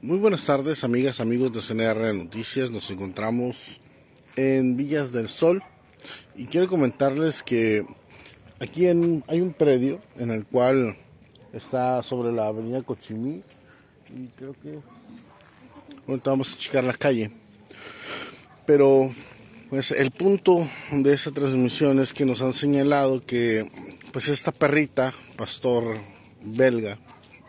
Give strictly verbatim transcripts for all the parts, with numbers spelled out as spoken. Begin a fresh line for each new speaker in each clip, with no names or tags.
Muy buenas tardes, amigas, amigos de C N R Noticias. Nos encontramos en Villas del Sol y quiero comentarles que aquí en, hay un predio en el cual está sobre la avenida Cochimí y creo que ahorita vamos a checar la calle. Pero pues el punto de esta transmisión es que nos han señalado que pues esta perrita, pastor belga,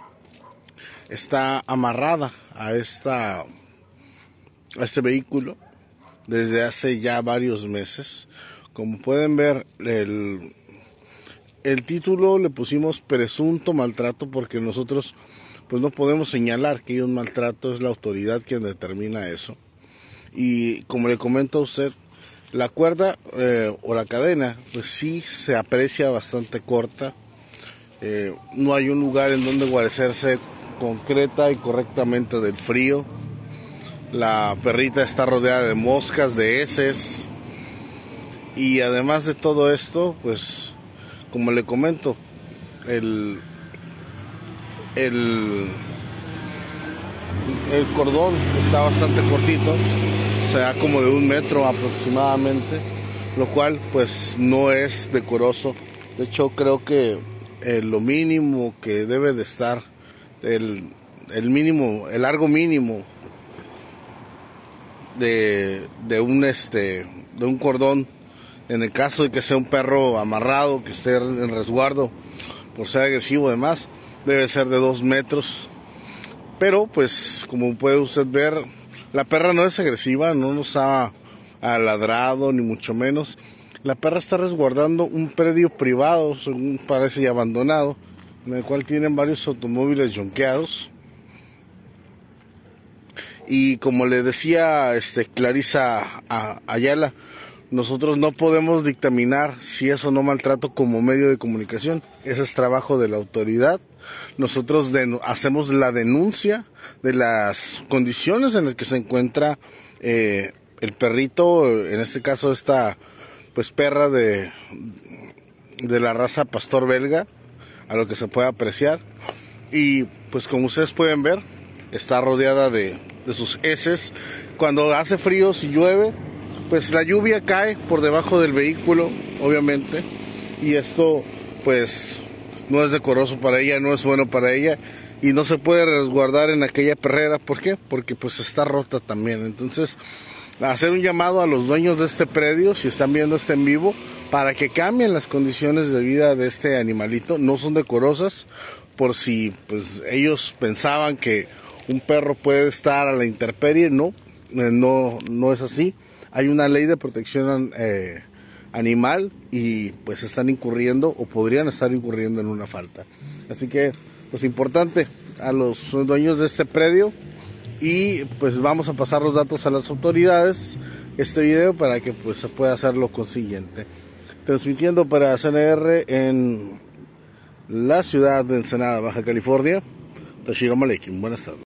está amarrada a esta a este vehículo desde hace ya varios meses. Como pueden ver, el, el título le pusimos presunto maltrato porque nosotros pues no podemos señalar que hay un maltrato, es la autoridad quien determina eso. Y como le comento a usted, la cuerda eh, o la cadena pues sí se aprecia bastante corta. Eh, no hay un lugar en donde guarecerse concreta y correctamente del frío. La perrita está rodeada de moscas, de heces, y además de todo esto, pues como le comento, el el el cordón está bastante cortito, o sea, como de un metro aproximadamente, lo cual pues no es decoroso. De hecho, creo que eh, lo mínimo que debe de estar, el, el mínimo, el largo mínimo de, de un este de un cordón, en el caso de que sea un perro amarrado, que esté en resguardo por ser agresivo, además debe ser de dos metros. Pero pues como puede usted ver, la perra no es agresiva, no nos ha, ha ladrado ni mucho menos. La perra está resguardando un predio privado, según parece, y abandonado, en el cual tienen varios automóviles yonqueados. Y como le decía este, Clarisa Ayala, nosotros no podemos dictaminar si es o no maltrato como medio de comunicación. Ese es trabajo de la autoridad. Nosotros de, hacemos la denuncia de las condiciones en las que se encuentra eh, el perrito, en este caso esta pues perra de, de la raza pastor belga, a lo que se puede apreciar. Y pues como ustedes pueden ver, está rodeada de, de sus heces. Cuando hace frío, si llueve, pues la lluvia cae por debajo del vehículo, obviamente, y esto pues no es decoroso para ella, no es bueno para ella, y no se puede resguardar en aquella perrera. ¿Por qué? Porque pues está rota también. Entonces, hacer un llamado a los dueños de este predio, si están viendo este en vivo, para que cambien las condiciones de vida de este animalito. No son decorosas, por si pues ellos pensaban que un perro puede estar a la intemperie. No, eh, no, no es así. Hay una ley de protección eh, animal y pues están incurriendo o podrían estar incurriendo en una falta. Así que pues importante a los dueños de este predio, y pues vamos a pasar los datos a las autoridades, este video, para que pues se pueda hacer lo consiguiente. Transmitiendo para C N R en la ciudad de Ensenada, Baja California, Tashiro Malekin. Buenas tardes.